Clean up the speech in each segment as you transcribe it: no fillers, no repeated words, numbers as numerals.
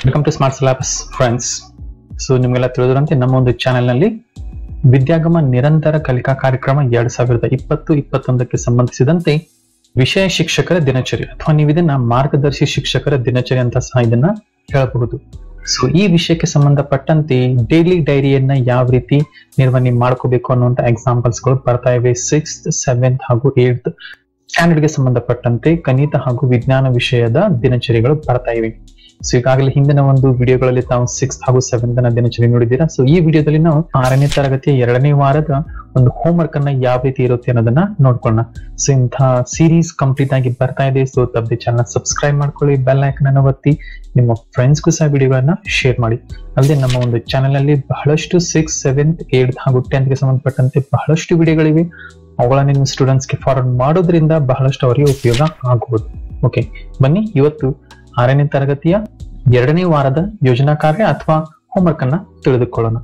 Welcome to Smart Syllabus, friends. So, ನಿಮಗೆಲ್ಲ ತಿಳಿದಿರುವಂತೆ ನಮ್ಮ ಒಂದು ಚಾನೆಲ್ ನಲ್ಲಿ ವಿದ್ಯಾಗಮ ನಿರಂತರ ಕಲಿಕಾ ಕಾರ್ಯಕ್ರಮ 2020-21ಕ್ಕೆ ಸಂಬಂಧಿಸಿದಂತೆ ವಿಷಯ ಶಿಕ್ಷಕರ ದಿನಚರಿ ಅಥವಾ ನೀವು ಇದನ್ನ ಮಾರ್ಗದರ್ಶಿ ಶಿಕ್ಷಕರ ದಿನಚರಿ ಅಂತ ಸಹ ಇದನ್ನ ಹೇಳಬಹುದು. ಸೊ ಈ ವಿಷಯಕ್ಕೆ ಸಂಬಂಧಪಟ್ಟಂತೆ ಡೈಲಿ ಡೈರಿಯನ್ನ ಯಾವ ರೀತಿ ನಿರ್ವಹಣೆ ಮಾಡ್ಕೋಬೇಕು ಅನ್ನುವಂತ ಎಕ್ಸಾಂಪಲ್ಸ್ ಗಳು ಬರ್ತಾ ಇವೆ. 6th, 7th ಹಾಗೂ 8th ಸ್ಟ್ಯಾಂಡರ್ಡ್ ಗೆ ಸಂಬಂಧಪಟ್ಟಂತೆ ಗಣಿತ ಹಾಗೂ ವಿಜ್ಞಾನ ವಿಷಯದ ದಿನಚರಿಗಳು ಬರ್ತಾ ಇವೆ. ಸೊ ಈಗಾಗಲೇ ಹಿಂದಿನ ಒಂದು ವಿಡಿಯೋಗಳಲ್ಲಿ ತಾವು 6th ಹಾಗೂ 7th ದಿನಚರಿ ನೋಡಿದ್ದೀರಾ. ಸೊ ಈ ವಿಡಿಯೋದಲ್ಲಿ ನಾವು 6ನೇ ತರಗತಿಯ 2ನೇ ವಾರದ ಒಂದು ಹೋಮ್ ವರ್ಕ್ ಅನ್ನ ಯಾವ ರೀತಿ ಇರುತ್ತೆ ಅನ್ನೋದನ್ನ ನೋಡ್ಕೊಳ್ಳೋಣ. ಸೊ ಇಂತಹ ಸೀರೀಸ್ ಕಂಪ್ಲೀಟ್ ಆಗಿ ಬರ್ತಾ ಇದೆ. ಸೊ ತಪ್ಪದೆ ಚಾನಲ್ ಸಬ್ಸ್ಕ್ರೈಬ್ ಮಾಡ್ಕೊಳ್ಳಿ, ಬೆಲ್ ಐಕಾನ್ ಅನ್ನು ಒತ್ತಿ, ನಿಮ್ಮ ಫ್ರೆಂಡ್ಸ್ಗೂ ಸಹ ವಿಡಿಯೋಗಳನ್ನ ಶೇರ್ ಮಾಡಿ. ಅಲ್ಲದೆ ನಮ್ಮ ಒಂದು ಚಾನೆಲ್ ಅಲ್ಲಿ ಬಹಳಷ್ಟು 6th, 7th, 8th ಹಾಗೂ 10th ಗೆ ಸಂಬಂಧಪಟ್ಟಂತೆ ಬಹಳಷ್ಟು ವಿಡಿಯೋಗಳಿವೆ. ಅವುಗಳನ್ನ ನಿಮ್ಮ ಸ್ಟೂಡೆಂಟ್ಸ್ ಗೆ ಫಾರ್ವರ್ಡ್ ಮಾಡೋದ್ರಿಂದ ಬಹಳಷ್ಟು ಅವರಿಗೆ ಉಪಯೋಗ ಆಗಬಹುದು. ಓಕೆ, ಬನ್ನಿ ಇವತ್ತು 6ನೇ ತರಗತಿಯ 2ನೇ ವಾರದ ಯೋಜನಾ ಕಾರ್ಯ ಅಥವಾ ಹೋಮ್ವರ್ಕ್ ಅನ್ನ ತಿಳಿದುಕೊಳ್ಳೋಣ.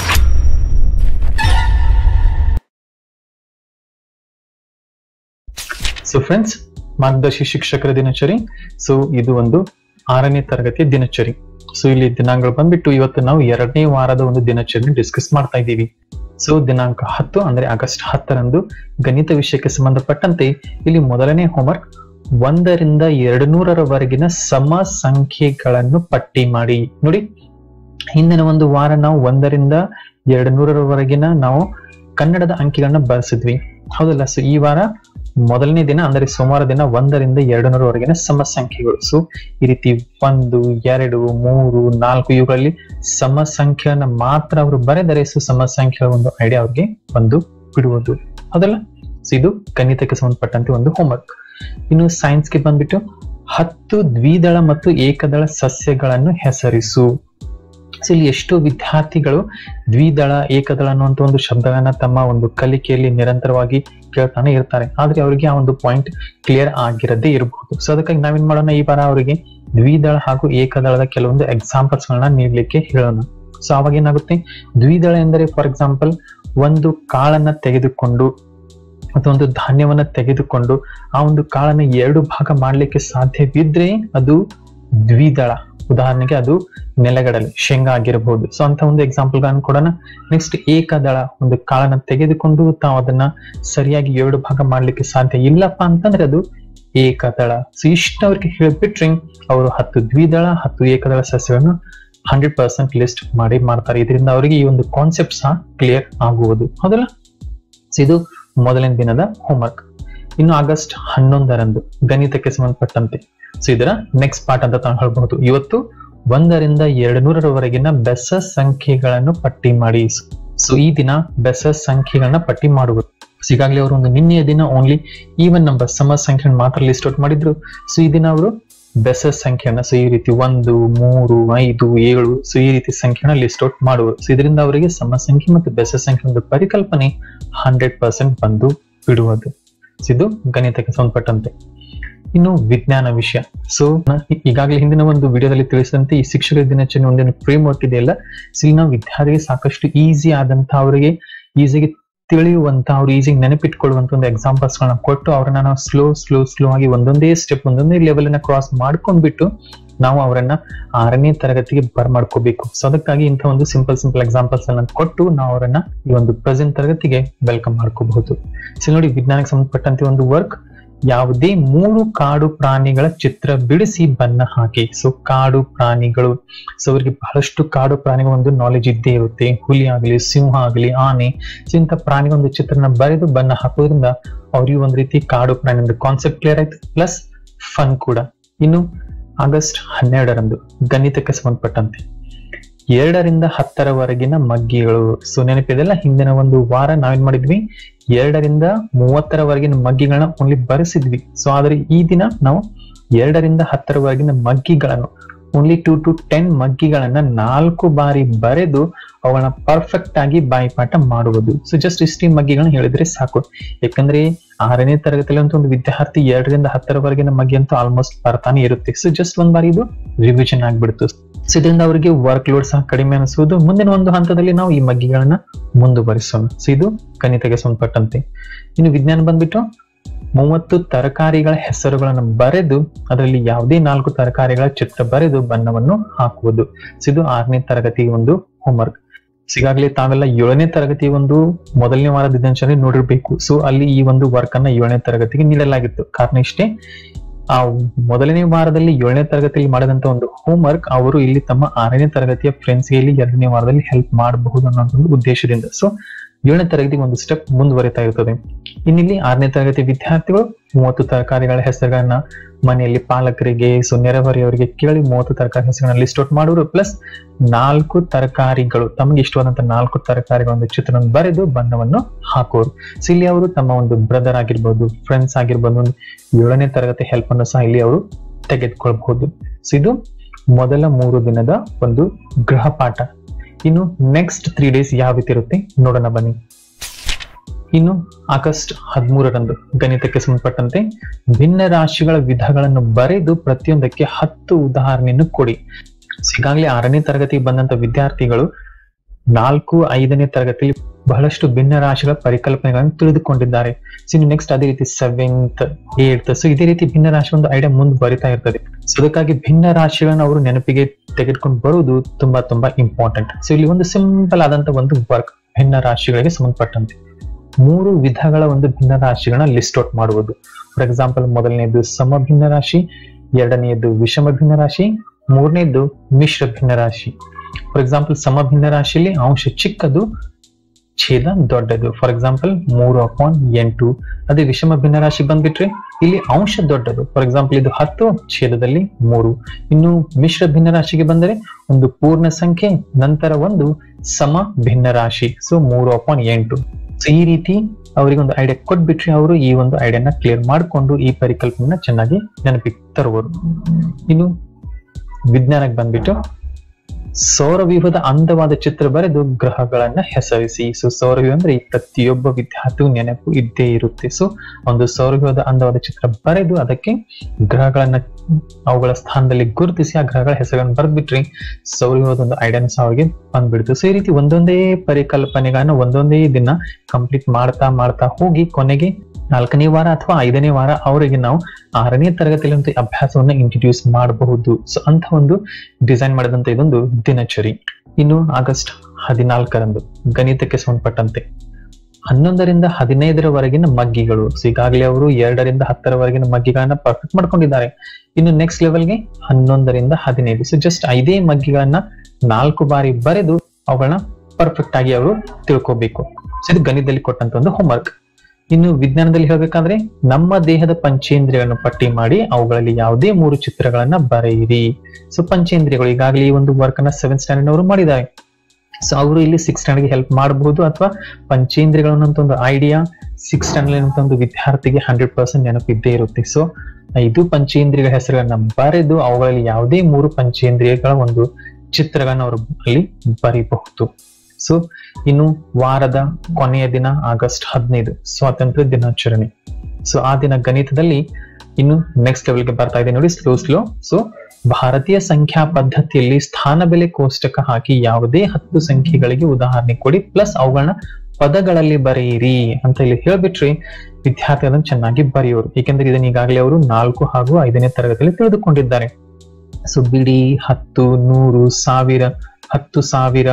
ಸೊ ಫ್ರೆಂಡ್ಸ್, ಮಾರ್ಗದರ್ಶಿ ಶಿಕ್ಷಕರ ದಿನಚರಿ. ಸೊ ಇದು ಒಂದು 6ನೇ ತರಗತಿಯ ದಿನಚರಿ. ಸೊ ಇಲ್ಲಿ ದಿನಾಂಕಗಳು ಬಂದ್ಬಿಟ್ಟು ಇವತ್ತು ನಾವು 2ನೇ ವಾರದ ಒಂದು ದಿನಚರಿ ಡಿಸ್ಕಸ್ ಮಾಡ್ತಾ ಇದ್ದೀವಿ. ಸೊ ದಿನಾಂಕ 10 ಅಂದ್ರೆ ಆಗಸ್ಟ್ 10ರಂದು ಗಣಿತ ವಿಷಯಕ್ಕೆ ಸಂಬಂಧಪಟ್ಟಂತೆ ಇಲ್ಲಿ ಮೊದಲನೇ ಹೋಮ್ವರ್ಕ್ 1ರಿಂದ 200ರವರೆಗಿನ ಸಮ ಸಂಖ್ಯೆಗಳನ್ನು ಪಟ್ಟಿ ಮಾಡಿ. ನೋಡಿ, ಹಿಂದಿನ ಒಂದು ವಾರ ನಾವು 1ರಿಂದ 200ರವರೆಗಿನ ನಾವು ಕನ್ನಡದ ಅಂಕಿಗಳನ್ನ ಬಳಸಿದ್ವಿ, ಹೌದಲ್ಲ? ಸೊ ಈ ವಾರ ಮೊದಲನೇ ದಿನ ಅಂದ್ರೆ ಸೋಮವಾರ ದಿನ 1ರಿಂದ 200ರವರೆಗಿನ ಸಮ ಸಂಖ್ಯೆಗಳು. ಸೊ ಈ ರೀತಿ 1, 2, 3, 4 ಇವುಗಳಲ್ಲಿ ಸಮ ಸಂಖ್ಯೆಯನ್ನ ಮಾತ್ರ ಅವರು ಬರೆದರೆ ಸೊ ಸಮ ಸಂಖ್ಯೆಯ ಒಂದು ಐಡಿಯಾ ಅವ್ರಿಗೆ ಬಂದು ಬಿಡುವುದು, ಹೌದಲ್ಲ? ಸೊ ಇದು ಗಣಿತಕ್ಕೆ ಸಂಬಂಧಪಟ್ಟಂತೆ ಒಂದು ಹೋಮ್ವರ್ಕ್. ಇನ್ನು ಸೈನ್ಸ್ಗೆ ಬಂದ್ಬಿಟ್ಟು 10 ದ್ವಿದಳ ಮತ್ತು ಏಕದಳ ಸಸ್ಯಗಳನ್ನು ಹೆಸರಿಸು. ಸೊ ಇಲ್ಲಿ ಎಷ್ಟೋ ವಿದ್ಯಾರ್ಥಿಗಳು ದ್ವಿದಳ ಏಕದಳ ಅನ್ನುವಂತ ಒಂದು ಶಬ್ದಗಳನ್ನ ತಮ್ಮ ಒಂದು ಕಲಿಕೆಯಲ್ಲಿ ನಿರಂತರವಾಗಿ ಕೇಳ್ತಾನೆ ಇರ್ತಾರೆ, ಆದ್ರೆ ಅವರಿಗೆ ಆ ಒಂದು ಪಾಯಿಂಟ್ ಕ್ಲಿಯರ್ ಆಗಿರದೇ ಇರಬಹುದು. ಸೊ ಅದಕ್ಕಾಗಿ ನಾವೇನ್ ಮಾಡೋಣ, ಈ ವಾರ ಅವರಿಗೆ ದ್ವಿದಳ ಹಾಗೂ ಏಕದಳದ ಕೆಲವೊಂದು ಎಕ್ಸಾಂಪಲ್ಸ್ ಗಳನ್ನ ನೀಡಲಿಕ್ಕೆ ಹೇಳೋಣ. ಸೊ ಅವಾಗ ಏನಾಗುತ್ತೆ, ದ್ವಿದಳ ಎಂದರೆ ಫಾರ್ ಎಕ್ಸಾಂಪಲ್ ಒಂದು ಕಾಳನ್ನ ತೆಗೆದುಕೊಂಡು ಅಥವಾ ಒಂದು ಧಾನ್ಯವನ್ನ ತೆಗೆದುಕೊಂಡು ಆ ಒಂದು ಕಾಳನ್ನ 2 ಭಾಗ ಮಾಡ್ಲಿಕ್ಕೆ ಸಾಧ್ಯವಿದ್ರೆ ಅದು ದ್ವಿದಳ. ಉದಾಹರಣೆಗೆ ಅದು ನೆಲಗಡಲೆ, ಶೇಂಗಾ ಆಗಿರಬಹುದು. ಸೊ ಅಂತ ಒಂದು ಎಕ್ಸಾಂಪಲ್ ಗಳನ್ನ ಕೊಡೋಣ. ನೆಕ್ಸ್ಟ್ ಏಕದಳ, ಒಂದು ಕಾಳನ್ನ ತೆಗೆದುಕೊಂಡು ತಾವು ಅದನ್ನ ಸರಿಯಾಗಿ 2 ಭಾಗ ಮಾಡ್ಲಿಕ್ಕೆ ಸಾಧ್ಯ ಇಲ್ಲಪ್ಪ ಅಂತಂದ್ರೆ ಅದು ಏಕದಳ. ಸೊ ಇಷ್ಟ ಅವ್ರಿಗೆ ಹೇಳ್ಬಿಟ್ರೆ ಅವರು 10 ದ್ವಿದಳ 10 ಏಕದಳ ಸಸ್ಯಗಳನ್ನು 100% ಲಿಸ್ಟ್ ಮಾಡ್ತಾರೆ. ಇದರಿಂದ ಅವರಿಗೆ ಈ ಒಂದು ಕಾನ್ಸೆಪ್ಟ್ ಸಹ ಕ್ಲಿಯರ್ ಆಗುವುದು, ಹೌದಲ್ಲ? ಸೊ ಇದು ಮೊದಲನೇ ದಿನದ ಹೋಮ್ವರ್ಕ್. ಇನ್ನು ಆಗಸ್ಟ್ 11ರಂದು ಗಣಿತಕ್ಕೆ ಸಂಬಂಧಪಟ್ಟಂತೆ ಸೊ ಇದರ ನೆಕ್ಸ್ಟ್ ಪಾರ್ಟ್ ಅಂತ ತಾವು ಹೇಳ್ಬಹುದು. ಇವತ್ತು 1ರಿಂದ 200ರವರೆಗಿನ ಬೆಸ ಸಂಖ್ಯೆಗಳನ್ನು ಪಟ್ಟಿ ಮಾಡಿ. ಸೊ ಈ ದಿನ ಬೆಸ ಸಂಖ್ಯೆಗಳನ್ನ ಪಟ್ಟಿ ಮಾಡುವುದು. ಈಗಾಗಲೇ ಅವರು ಒಂದು ನಿನ್ನೆಯ ದಿನ ಓನ್ಲಿ ಈವನ್ ನಂಬರ್ ಸಮ ಸಂಖ್ಯೆಯನ್ನು ಮಾತ್ರ ಲಿಸ್ಟ್ ಔಟ್ ಮಾಡಿದ್ರು. ಸೊ ಈ ದಿನ ಅವರು ಬೆಸ ಸಂಖ್ಯೆಯನ್ನ ಸೊ ಈ ರೀತಿ 1, 3, 5, 7 ಸೊ ಈ ರೀತಿ ಸಂಖ್ಯೆನ ಲಿಸ್ಟ್ ಔಟ್ ಮಾಡುವರು. ಸೊ ಇದರಿಂದ ಅವರಿಗೆ ಸಮ ಸಂಖ್ಯೆ ಮತ್ತು ಬೆಸ ಸಂಖ್ಯೆ ಒಂದು ಪರಿಕಲ್ಪನೆ 100% ಬಂದು ಬಿಡುವುದು. ಇದು ಗಣಿತಕ್ಕೆ ಸಂಬಂಧಪಟ್ಟಂತೆ. ಇನ್ನು ವಿಜ್ಞಾನ ವಿಷಯ. ಸೊ ಈಗಾಗಲೇ ಹಿಂದಿನ ಒಂದು ವಿಡಿಯೋದಲ್ಲಿ ತಿಳಿಸಿದಂತೆ ಈ ಶಿಕ್ಷಕರ ದಿನಾಚರಣೆ ಒಂದೇನು ಫ್ರೇಮ್ ವರ್ಕ್ ಇದೆಯಲ್ಲ, ಸೊ ಇಲ್ಲಿ ನಾವು ವಿದ್ಯಾರ್ಥಿಗೆ ಸಾಕಷ್ಟು ಈಸಿ ಆದಂತ ಅವರಿಗೆ ಈಸಿಗೆ ತಿಳಿಯುವಂತ ಅವ್ರು ಈಸಿಗೆ ನೆನಪಿಟ್ಕೊಳ್ಳುವಂತ ಒಂದು ಎಕ್ಸಾಂಪಲ್ಸ್ ಗಳನ್ನ ಕೊಟ್ಟು ಅವರನ್ನ ನಾವು ಸ್ಲೋ ಆಗಿ ಒಂದೊಂದೇ ಸ್ಟೆಪ್ ಒಂದೊಂದೇ ಲೆವೆಲ್ ಅನ್ನ ಕ್ರಾಸ್ ಮಾಡ್ಕೊಂಡ್ಬಿಟ್ಟು ನಾವು ಅವರನ್ನ 6ನೇ ತರಗತಿಗೆ ಬರ್ಮಾಡ್ಕೋಬೇಕು. ಸೊ ಅದಕ್ಕಾಗಿ ಇಂಥ ಒಂದು ಸಿಂಪಲ್ ಎಕ್ಸಾಂಪಲ್ಸ್ ಅನ್ನ ಕೊಟ್ಟು ನಾವು ಅವರನ್ನ ಈ ಒಂದು ಪ್ರೆಸೆಂಟ್ ತರಗತಿಗೆ ವೆಲ್ಕಮ್ ಮಾಡ್ಕೋಬಹುದು. ಸೊ ನೋಡಿ, ವಿಜ್ಞಾನಕ್ಕೆ ಸಂಬಂಧಪಟ್ಟಂತೆ ಒಂದು ವರ್ಕ್, ಯಾವುದೇ 3 ಕಾಡು ಪ್ರಾಣಿಗಳ ಚಿತ್ರ ಬಿಡಿಸಿ ಬಣ್ಣ ಹಾಕಿ. ಸೊ ಕಾಡು ಪ್ರಾಣಿಗಳು, ಸೊ ಅವರಿಗೆ ಬಹಳಷ್ಟು ಕಾಡು ಪ್ರಾಣಿಗಳ ಒಂದು ನಾಲೆಜ್ ಇದ್ದೇ ಇರುತ್ತೆ. ಹುಲಿ ಆಗಲಿ, ಸಿಂಹ ಆಗಲಿ, ಆನೆ, ಸೊ ಇಂಥ ಪ್ರಾಣಿಗಳ ಒಂದು ಚಿತ್ರನ ಬರೆದು ಬಣ್ಣ ಹಾಕೋದ್ರಿಂದ ಅವ್ರಿಗೆ ಒಂದ್ ರೀತಿ ಕಾಡು ಪ್ರಾಣಿ ಒಂದು ಕಾನ್ಸೆಪ್ಟ್ ಕ್ಲಿಯರ್ ಆಯ್ತು, ಪ್ಲಸ್ ಫನ್ ಕೂಡ. ಇನ್ನು ಆಗಸ್ಟ್ 12ರಂದು ಗಣಿತಕ್ಕೆ ಸಂಬಂಧಪಟ್ಟಂತೆ 2ರಿಂದ 10ರವರೆಗಿನ ಮಗ್ಗಿಗಳು. ಸೊ ನೆನಪಿದೆಲ್ಲ, ಹಿಂದಿನ ಒಂದು ವಾರ ನಾವೇನ್ ಮಾಡಿದ್ವಿ, 2ರಿಂದ 30ರವರೆಗಿನ ಮಗ್ಗಿಗಳನ್ನ ಓನ್ಲಿ ಬರೆಸಿದ್ವಿ. ಸೊ ಆದ್ರೆ ಈ ದಿನ ನಾವು 2ರಿಂದ 10ರವರೆಗಿನ ಮಗ್ಗಿಗಳನ್ನು ಓನ್ಲಿ 2 to 10 ಮಗ್ಗಿಗಳನ್ನ 4 ಬಾರಿ ಬರೆದು ಅವುಗಳನ್ನ ಪರ್ಫೆಕ್ಟ್ ಆಗಿ ಬಾಯಿಪಾಠ ಮಾಡುವುದು. ಸೊ ಜಸ್ಟ್ ಇಷ್ಟೇ ಮಗ್ಗಿಗಳನ್ನ ಹೇಳಿದ್ರೆ ಸಾಕು. ಯಾಕಂದ್ರೆ 6ನೇ ತರಗತಿಯಲ್ಲಿ ಅಂತ ಒಂದು ವಿದ್ಯಾರ್ಥಿ 2ರಿಂದ 10ರವರೆಗಿನ ಮಗ್ಗಿ ಅಂತೂ ಆಲ್ಮೋಸ್ಟ್ ಬರ್ತಾನೆ ಇರುತ್ತೆ. ಸೊ ಜಸ್ಟ್ ಒಂದ್ ಬಾರಿ ಇದು ರಿವಿಷನ್ ಆಗ್ಬಿಡ್ತು. ಸೊ ಇದರಿಂದ ಅವರಿಗೆ ವರ್ಕ್ ಲೋಡ್ ಸಹ ಕಡಿಮೆ ಅನಿಸುವುದು. ಮುಂದಿನ ಒಂದು ಹಂತದಲ್ಲಿ ನಾವು ಈ ಮಗ್ಗಿಗಳನ್ನ ಮುಂದುವರಿಸೋಣ. ಸೊ ಇದು ಗಣಿತಕ್ಕೆ ಸಂಬಂಧಪಟ್ಟಂತೆ. ಇನ್ನು ವಿಜ್ಞಾನ ಬಂದ್ಬಿಟ್ಟು 30 ತರಕಾರಿಗಳ ಹೆಸರುಗಳನ್ನು ಬರೆದು ಅದರಲ್ಲಿ ಯಾವುದೇ 4 ತರಕಾರಿಗಳ ಚಿತ್ರ ಬರೆದು ಬಣ್ಣವನ್ನು ಹಾಕುವುದು. ಇದು 6ನೇ ತರಗತಿ ಒಂದು ಹೋಮ್ವರ್ಕ್. ಈಗಾಗಲೇ ತಾವೆಲ್ಲ 7ನೇ ತರಗತಿ ಒಂದು ಮೊದಲನೇ ವಾರದ ದಿನಚರಿ ನೋಡಿರ್ಬೇಕು. ಸೊ ಅಲ್ಲಿ ಈ ಒಂದು ವರ್ಕ್ ಅನ್ನ 7ನೇ ತರಗತಿಗೆ ನೀಡಲಾಗಿತ್ತು. ಕಾರಣ ಇಷ್ಟೇ, ಆ ಮೊದಲನೇ ವಾರದಲ್ಲಿ 7ನೇ ತರಗತಿಯಲ್ಲಿ ಮಾಡಿದಂತ ಒಂದು ಹೋಮ್ವರ್ಕ್ ಅವರು ಇಲ್ಲಿ ತಮ್ಮ 6ನೇ ತರಗತಿಯ ಫ್ರೆಂಡ್ಸ್ಗೆ ಇಲ್ಲಿ 2ನೇ ವಾರದಲ್ಲಿ ಹೆಲ್ಪ್ ಮಾಡಬಹುದು ಅನ್ನೋ ಒಂದು ಉದ್ದೇಶದಿಂದ. ಸೊ 7ನೇ ತರಗತಿಗೆ ಒಂದು ಸ್ಟೆಪ್ ಮುಂದುವರಿತಾ ಇರ್ತದೆ. ಇನ್ನಿಲ್ಲಿ 6ನೇ ತರಗತಿ ವಿದ್ಯಾರ್ಥಿಗಳು 30 ತರಕಾರಿಗಳ ಹೆಸರುಗಳನ್ನ ಮನೆಯಲ್ಲಿ ಪಾಲಕರಿಗೆ ನೆರೆಹೊರೆಯವರಿಗೆ ಕೇಳಿ 30 ತರಕಾರಿ ಹೆಸರುಗಳನ್ನ ಲಿಸ್ಟ್ ಔಟ್ ಮಾಡೋರು, ಪ್ಲಸ್ 4 ತರಕಾರಿಗಳು ತಮಗೆ ಇಷ್ಟವಾದಂತ 4 ತರಕಾರಿಗಳ ಒಂದು ಚಿತ್ರವನ್ನು ಬರೆದು ಬಣ್ಣವನ್ನು ಹಾಕೋರು. ಸೊ ಇಲ್ಲಿ ಅವರು ತಮ್ಮ ಒಂದು ಬ್ರದರ್ ಆಗಿರ್ಬೋದು, ಫ್ರೆಂಡ್ಸ್ ಆಗಿರ್ಬೋದು, ಒಂದು 7ನೇ ತರಗತಿ ಹೆಲ್ಪ್ ಅನ್ನು ಸಹ ಇಲ್ಲಿ ಅವರು ತೆಗೆದುಕೊಳ್ಬಹುದು. ಸೊ ಇದು ಮೊದಲ 3 ದಿನದ ಒಂದು ಗೃಹ ಪಾಠ. ಇನ್ನು ನೆಕ್ಸ್ಟ್ 3 ಡೇಸ್ ಯಾವ ರೀತಿ ಇರುತ್ತೆ ನೋಡೋಣ ಬನ್ನಿ. ಇನ್ನು ಆಗಸ್ಟ್ 13ರಂದು ಗಣಿತಕ್ಕೆ ಸಂಬಂಧಪಟ್ಟಂತೆ ಭಿನ್ನ ರಾಶಿಗಳ ವಿಧಗಳನ್ನು ಬರೆದು ಪ್ರತಿಯೊಂದಕ್ಕೆ 10 ಉದಾಹರಣೆಯನ್ನು ಕೊಡಿ. ಈಗಾಗಲೇ 6ನೇ ತರಗತಿಗೆ ಬಂದಂತ ವಿದ್ಯಾರ್ಥಿಗಳು 4, 5ನೇ ತರಗತಿಯಲ್ಲಿ ಬಹಳಷ್ಟು ಭಿನ್ನ ರಾಶಿಗಳ ಪರಿಕಲ್ಪನೆಗಳನ್ನು ತಿಳಿದುಕೊಂಡಿದ್ದಾರೆ. ಇನ್ನು ನೆಕ್ಸ್ಟ್ ಅದೇ ರೀತಿ 7th, 8th, ಸೊ ಇದೇ ರೀತಿ ಭಿನ್ನ ರಾಶಿ ಒಂದು ಐಡಿಯಾ ಮುಂದುವರಿತಾ ಇರ್ತದೆ. ಸೊ ಅದಕ್ಕಾಗಿ ಭಿನ್ನ ರಾಶಿಗಳನ್ನ ಅವರು ನೆನಪಿಗೆ ತೆಗೆದುಕೊಂಡು ಬರುವುದು ತುಂಬಾ ಇಂಪಾರ್ಟೆಂಟ್. ಸೊ ಇಲ್ಲಿ ಒಂದು ಸಿಂಪಲ್ ಆದಂತ ಒಂದು ವರ್ಕ್ ಭಿನ್ನ ರಾಶಿಗಳಿಗೆ ಸಂಬಂಧಪಟ್ಟಂತೆ 3 ವಿಧಗಳ ಒಂದು ಭಿನ್ನ ರಾಶಿಗಳನ್ನ ಲಿಸ್ಟ್ ಔಟ್ ಮಾಡುವುದು. ಫಾರ್ ಎಕ್ಸಾಂಪಲ್, ಮೊದಲನೇದು ಸಮ ಭಿನ್ನ ರಾಶಿ, 2ನೇದು ವಿಷಮ ಭಿನ್ನ ರಾಶಿ, 3ನೇದು ಮಿಶ್ರ ಭಿನ್ನ ರಾಶಿ. ಫಾರ್ ಎಕ್ಸಾಂಪಲ್, ಸಮ ಭಿನ್ನ ರಾಶಿಯಲ್ಲಿ ಅಂಶ ಚಿಕ್ಕದು, ಛೇದ ದೊಡ್ಡದು. For example 3/8. ಅದೇ ವಿಷಮ ಭಿನ್ನ ರಾಶಿ ಬಂದ್ಬಿಟ್ರೆ ಇಲ್ಲಿ ಅಂಶ ದೊಡ್ಡದು. ಫಾರ್ ಎಕ್ಸಾಂಪಲ್ ಇದು 10, ಛೇದದಲ್ಲಿ 3. ಇನ್ನು ಮಿಶ್ರ ಭಿನ್ನ ರಾಶಿಗೆ ಬಂದರೆ ಒಂದು ಪೂರ್ಣ ಸಂಖ್ಯೆ ನಂತರ ಒಂದು ಸಮ ಭಿನ್ನ ರಾಶಿ. ಸೊ 3/8. ಸೊ ಈ ರೀತಿ ಅವರಿಗೆ ಒಂದು ಐಡಿಯಾ ಕೊಟ್ಬಿಟ್ರೆ ಅವರು ಈ ಒಂದು ಐಡಿಯಾನ ಕ್ಲಿಯರ್ ಮಾಡಿಕೊಂಡು ಈ ಪರಿಕಲ್ಪನೆನ ಚೆನ್ನಾಗಿ ನೆನಪಿಗೆ ತರುವರು. ಇನ್ನು ವಿಜ್ಞಾನಕ್ಕೆ ಬಂದ್ಬಿಟ್ಟು ಸೌರವ್ಯೂಹದ ಅಂದವಾದ ಚಿತ್ರ ಬರೆದು ಗ್ರಹಗಳನ್ನ ಹೆಸರಿಸಿ. ಸೊ ಸೌರವ್ಯೂಹ ಅಂದ್ರೆ ಈ ಪ್ರತಿಯೊಬ್ಬ ವಿದ್ಯಾರ್ಥಿಗೂ ನೆನಪು ಇದ್ದೇ ಇರುತ್ತೆ. ಸೊ ಒಂದು ಸೌರವ್ಯೂಹದ ಅಂದವಾದ ಚಿತ್ರ ಬರೆದು ಅದಕ್ಕೆ ಗ್ರಹಗಳನ್ನ ಅವುಗಳ ಸ್ಥಾನದಲ್ಲಿ ಗುರುತಿಸಿ ಆ ಗ್ರಹಗಳ ಹೆಸರುಗಳನ್ನು ಬರೆದ್ಬಿಟ್ರಿ ಸೌರವ್ಯೂಹದ ಒಂದು ಐಡಿಯಾನ ಸಹ ಅವರಿಗೆ ಬಂದ್ಬಿಡ್ತು. ಸೊ ಈ ರೀತಿ ಒಂದೊಂದೇ ಪರಿಕಲ್ಪನೆಗಳನ್ನ ಒಂದೊಂದೇ ದಿನ ಕಂಪ್ಲೀಟ್ ಮಾಡ್ತಾ ಹೋಗಿ ಕೊನೆಗೆ 4ನೇ ವಾರ ಅಥವಾ 5ನೇ ವಾರ ಅವರಿಗೆ ನಾವು 6ನೇ ತರಗತಿಯಲ್ಲಿ ಅಭ್ಯಾಸವನ್ನ ಇಂಟ್ರೊಡ್ಯೂಸ್ ಮಾಡಬಹುದು. ಸೊ ಅಂತ ಒಂದು ಡಿಸೈನ್ ಮಾಡಿದಂತ ಇದೊಂದು ದಿನಚರಿ. ಇನ್ನು ಆಗಸ್ಟ್ 14ರಂದು ಗಣಿತಕ್ಕೆ ಸಂಬಂಧಪಟ್ಟಂತೆ 11ರಿಂದ 15ರವರೆಗಿನ ಮಗ್ಗಿಗಳು. ಸೊ ಈಗಾಗಲೇ ಅವರು 2ರಿಂದ 10ರವರೆಗಿನ ಮಗ್ಗಿಗಳನ್ನ ಪರ್ಫೆಕ್ಟ್ ಮಾಡ್ಕೊಂಡಿದ್ದಾರೆ. ಇನ್ನು ನೆಕ್ಸ್ಟ್ ಲೆವೆಲ್ಗೆ 11ರಿಂದ 15. ಸೊ ಜಸ್ಟ್ 5 ಮಗ್ಗಿಗಳನ್ನ 4 ಬಾರಿ ಬರೆದು ಅವುಗಳನ್ನ ಪರ್ಫೆಕ್ಟ್ ಆಗಿ ಅವರು ತಿಳ್ಕೋಬೇಕು. ಸೊ ಇದು ಗಣಿತದಲ್ಲಿ ಕೊಟ್ಟಂತ ಒಂದು ಹೋಮ್ವರ್ಕ್. ಇನ್ನು ವಿಜ್ಞಾನದಲ್ಲಿ ಹೇಳ್ಬೇಕಾದ್ರೆ ನಮ್ಮ ದೇಹದ ಪಂಚೇಂದ್ರಿಯಗಳನ್ನು ಪಟ್ಟಿ ಮಾಡಿ ಅವುಗಳಲ್ಲಿ ಯಾವುದೇ 3 ಚಿತ್ರಗಳನ್ನ ಬರೆಯಿರಿ. ಸೊ ಪಂಚೇಂದ್ರಿಯಗಳು ಈಗಾಗಲೇ ಈ ಒಂದು ವರ್ಕ್ ಅನ್ನ 7th ಸ್ಟ್ಯಾಂಡರ್ಡ್ ಅವರು ಮಾಡಿದ್ದಾರೆ. ಸೊ ಅವರು ಇಲ್ಲಿ 6th ಸ್ಟ್ಯಾಂಡರ್ಡ್ ಹೆಲ್ಪ್ ಮಾಡಬಹುದು, ಅಥವಾ ಪಂಚೇಂದ್ರಿಯಗಳು ಅನ್ನೋ ಒಂದು ಐಡಿಯಾ 6th ಸ್ಟ್ಯಾಂಡರ್ಡ್ ಒಂದು ವಿದ್ಯಾರ್ಥಿಗೆ 100% ನೆನಪಿದ್ದೇ ಇರುತ್ತೆ. ಸೊ 5 ಪಂಚೇಂದ್ರಿಯಗಳ ಹೆಸರುಗಳನ್ನ ಬರೆದು ಅವುಗಳಲ್ಲಿ ಯಾವುದೇ 3 ಪಂಚೇಂದ್ರಿಯಗಳ ಒಂದು ಚಿತ್ರಗಳನ್ನ ಅವರು ಅಲ್ಲಿ ಬರೀಬಹುದು. ಸೊ ಇನ್ನು ವಾರದ ಕೊನೆಯ ದಿನ ಆಗಸ್ಟ್ 15 ಸ್ವಾತಂತ್ರ್ಯ ದಿನಾಚರಣೆ. ಸೊ ಆ ದಿನ ಗಣಿತದಲ್ಲಿ ಇನ್ನು ನೆಕ್ಸ್ಟ್ ಲೆವೆಲ್ಗೆ ಬರ್ತಾ ಇದೆ ನೋಡಿ, ಸ್ಲೋ. ಸೊ ಭಾರತೀಯ ಸಂಖ್ಯಾ ಪದ್ಧತಿಯಲ್ಲಿ ಸ್ಥಾನ ಬೆಲೆ ಕೋಷ್ಟಕ ಹಾಕಿ ಯಾವುದೇ 10 ಸಂಖ್ಯೆಗಳಿಗೆ ಉದಾಹರಣೆ ಕೊಡಿ, ಪ್ಲಸ್ ಅವುಗಳನ್ನ ಪದಗಳಲ್ಲಿ ಬರೆಯಿರಿ ಅಂತ ಇಲ್ಲಿ ಹೇಳ್ಬಿಟ್ರಿ ವಿದ್ಯಾರ್ಥಿ ಅದನ್ನು ಚೆನ್ನಾಗಿ ಬರೆಯೋರು. ಏಕೆಂದ್ರೆ ಇದನ್ನ ಈಗಾಗಲೇ ಅವರು 4 ಹಾಗೂ 5ನೇ ತರಗತಿಯಲ್ಲಿ ತಿಳಿದುಕೊಂಡಿದ್ದಾರೆ. ಸೊ ಬಿಡಿ, 10, 100, 1000, 10,000,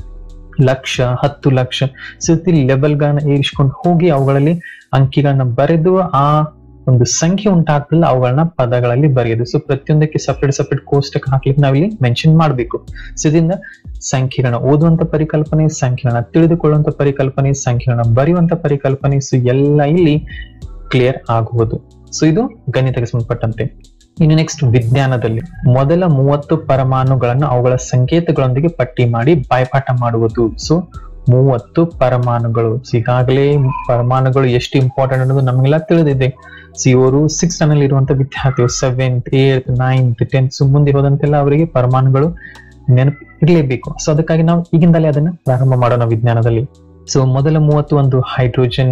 ಲಕ್ಷ, 10 ಲಕ್ಷ. ಸೊ ಲೆವೆಲ್ಗಳನ್ನ ಏರಿಸ್ಕೊಂಡು ಹೋಗಿ ಅವುಗಳಲ್ಲಿ ಅಂಕಿಗಳನ್ನ ಬರೆದು ಆ ಒಂದು ಸಂಖ್ಯೆ ಉಂಟಾಗ್ತಲ್ಲ ಅವುಗಳನ್ನ ಪದಗಳಲ್ಲಿ ಬರೆಯೋದು. ಸೊ ಪ್ರತಿಯೊಂದಕ್ಕೆ ಸಪರೇಟ್ ಕೋಷ್ಟಕ ಹಾಕ್ಲಿಕ್ಕೆ ನಾವಿಲ್ಲಿ ಮೆನ್ಷನ್ ಮಾಡ್ಬೇಕು. ಸೊ ಇದರಿಂದ ಸಂಖ್ಯೆಗಳನ್ನ ಓದುವಂತ ಪರಿಕಲ್ಪನೆ, ಸಂಖ್ಯೆಗಳನ್ನ ತಿಳಿದುಕೊಳ್ಳುವಂತ ಪರಿಕಲ್ಪನೆ, ಸಂಖ್ಯೆಗಳನ್ನ ಬರೆಯುವಂತ ಪರಿಕಲ್ಪನೆ, ಸೊ ಎಲ್ಲ ಇಲ್ಲಿ ಕ್ಲಿಯರ್ ಆಗುವುದು. ಸೊ ಇದು ಗಣಿತಕ್ಕೆ ಸಂಬಂಧಪಟ್ಟಂತೆ. ಇನ್ನು ನೆಕ್ಸ್ಟ್ ವಿಜ್ಞಾನದಲ್ಲಿ ಮೊದಲ 30 ಪರಮಾಣುಗಳನ್ನು ಅವುಗಳ ಸಂಕೇತಗಳೊಂದಿಗೆ ಪಟ್ಟಿ ಮಾಡಿ ಬಾಯ್ಪಾಠ ಮಾಡುವುದು. ಸೊ 30 ಪರಮಾಣುಗಳು. ಈಗಾಗಲೇ ಪರಮಾಣುಗಳು ಎಷ್ಟು ಇಂಪಾರ್ಟೆಂಟ್ ಅನ್ನೋದು ನಮಗೆಲ್ಲ ತಿಳಿದಿದೆ. ಇವರು 6th ಸ್ಟ್ಯಾಂಡರ್ಡ್ ಇರುವಂತ ವಿದ್ಯಾರ್ಥಿಗಳು 7th, 8th, 9th, 10th ಮುಂದೆ ಹೋದಂತೆಲ್ಲ ಅವರಿಗೆ ಪರಮಾಣುಗಳು ನೆನಪು ಇರಲೇಬೇಕು. ಸೊ ಅದಕ್ಕಾಗಿ ನಾವು ಈಗಿಂದಲೇ ಅದನ್ನ ಪ್ರಾರಂಭ ಮಾಡೋಣ ವಿಜ್ಞಾನದಲ್ಲಿ. ಸೊ ಮೊದಲ 30 ಒಂದು ಹೈಡ್ರೋಜನ್,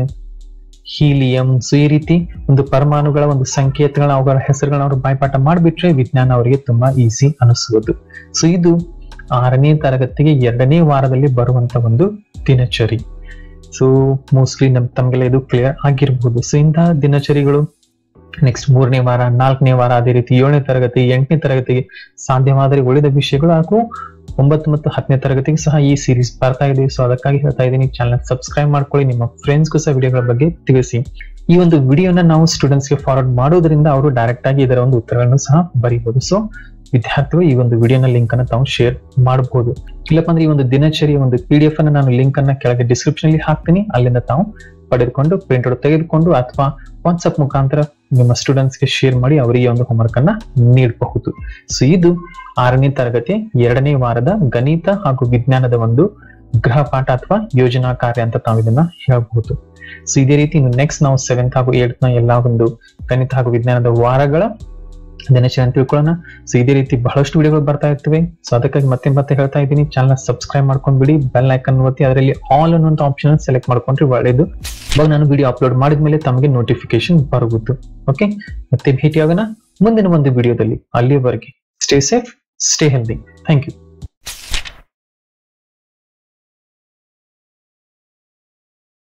ಹೀಲಿಯಂ. ಸೊ ಈ ರೀತಿ ಒಂದು ಪರಮಾಣುಗಳ ಒಂದು ಸಂಕೇತಗಳನ್ನ ಅವುಗಳ ಹೆಸರುಗಳನ್ನ ಅವರು ಬಾಯ್ಪಾಠ ಮಾಡಿಬಿಟ್ರೆ ವಿಜ್ಞಾನ ಅವರಿಗೆ ತುಂಬಾ ಈಸಿ ಅನಿಸುವುದು. ಸೊ ಇದು 6ನೇ ತರಗತಿಗೆ 2ನೇ ವಾರದಲ್ಲಿ ಬರುವಂತ ಒಂದು ದಿನಚರಿ. ಸೊ ಮೋಸ್ಟ್ಲಿ ತಮ್ಗೆಲ್ಲ ಇದು ಕ್ಲಿಯರ್ ಆಗಿರ್ಬೋದು. ಸೊ ಇಂತಹ ದಿನಚರಿಗಳು ನೆಕ್ಸ್ಟ್ 3ನೇ ವಾರ, 4ನೇ ವಾರ, ಅದೇ ರೀತಿ 7ನೇ ತರಗತಿ, 8ನೇ ತರಗತಿಗೆ ಸಾಧ್ಯವಾದರೆ ಉಳಿದ ವಿಷಯಗಳು ಹಾಗೂ 9 ಮತ್ತು 10ನೇ ತರಗತಿಗೆ ಸಹ ಈ ಸೀರೀಸ್ ಬರ್ತಾ ಇದೆ. ಸೊ ಅದಕ್ಕಾಗಿ ಹೇಳ್ತಾ ಇದ್ದೀನಿ, ಚಾನಲ್ ಸಬ್ಸ್ಕ್ರೈಬ್ ಮಾಡ್ಕೊಳ್ಳಿ, ನಿಮ್ಮ ಫ್ರೆಂಡ್ಸ್ಗೂ ಸಹ ವಿಡಿಯೋಗಳ ಬಗ್ಗೆ ತಿಳಿಸಿ. ಈ ಒಂದು ವಿಡಿಯೋನ ನಾವು ಸ್ಟೂಡೆಂಟ್ಸ್ ಗೆ ಫಾರ್ವರ್ಡ್ ಮಾಡೋದ್ರಿಂದ ಅವರು ಡೈರೆಕ್ಟ್ ಆಗಿ ಇದರ ಒಂದು ಉತ್ತರಗಳನ್ನು ಸಹ ಬರೀಬಹುದು. ಸೊ ವಿದ್ಯಾರ್ಥಿಗಳು ಈ ಒಂದು ವಿಡಿಯೋನ ಲಿಂಕ್ ಅನ್ನ ತಾವು ಶೇರ್ ಮಾಡಬಹುದು. ಇಲ್ಲಪ್ಪ ಅಂದ್ರೆ ಈ ಒಂದು ದಿನಚರಿಯ ಒಂದು PDF ಅನ್ನ ನಾನು ಲಿಂಕ್ ಅನ್ನ ಕೆಳಗೆ ಡಿಸ್ಕ್ರಿಪ್ಷನ್ ಅಲ್ಲಿ ಹಾಕ್ತೀನಿ, ಅಲ್ಲಿಂದ ತಾವು ಪಡೆದುಕೊಂಡು ಪ್ರಿಂಟ್ ಔಟ್ ತೆಗೆದುಕೊಂಡು ಅಥವಾ ವಾಟ್ಸ್ಆಪ್ ಮುಖಾಂತರ ನಿಮ್ಮ ಸ್ಟೂಡೆಂಟ್ಸ್ ಗೆ ಶೇರ್ ಮಾಡಿ ಅವರಿಗೆ ಒಂದು ಹೋಮ್ವರ್ಕ್ ಅನ್ನ ನೀಡಬಹುದು. ಸೊ ಇದು 6ನೇ ತರಗತಿ 2ನೇ ವಾರದ ಗಣಿತ ಹಾಗೂ ವಿಜ್ಞಾನದ ಒಂದು ಗೃಹ ಪಾಠ ಅಥವಾ ಯೋಜನಾ ಕಾರ್ಯ ಅಂತ ತಾವು ಇದನ್ನ ಹೇಳಬಹುದು. ಸೊ ಇದೇ ರೀತಿ ನೆಕ್ಸ್ಟ್ ನಾವು 7th ಹಾಗೂ 8th ಎಲ್ಲಾ ಒಂದು ಗಣಿತ ಹಾಗೂ ವಿಜ್ಞಾನದ ವಾರಗಳ ದಿನಚರಿ ತಿಳ್ಕೊಳ್ಳೋಣ. ಸೊ ಇದೇ ರೀತಿ ಬಹಳಷ್ಟು ವಿಡಿಯೋಗಳು ಬರ್ತಾ ಇರ್ತವೆ. ಸೊ ಅದಕ್ಕಾಗಿ ಮತ್ತೆ ಹೇಳ್ತಾ ಇದ್ದೀನಿ, ಚಾನಲ್ ಸಬ್ಸ್ಕ್ರೈಬ್ ಮಾಡ್ಕೊಂಡ್ಬಿಡಿ, ಬೆಲ್ ಐಕನ್ ಒತ್ತಿ ಅದರಲ್ಲಿ ಆಲ್ ಅನ್ನುವಂತ ಆಪ್ಷನ್ ಸೆಲೆಕ್ಟ್ ಮಾಡ್ಕೊಂಡ್ರೆ ಒಳ್ಳೇದು. ಇವಾಗ ನಾನು ವಿಡಿಯೋ ಅಪ್ಲೋಡ್ ಮಾಡಿದ್ಮೇಲೆ ತಮಗೆ ನೋಟಿಫಿಕೇಶನ್ ಬರಬಹುದು. ಓಕೆ, ಮತ್ತೆ ಭೇಟಿಯಾಗೋಣ ಮುಂದಿನ ಒಂದು ವಿಡಿಯೋದಲ್ಲಿ. ಅಲ್ಲಿಯವರೆಗೆ stay safe, stay healthy. Thank you.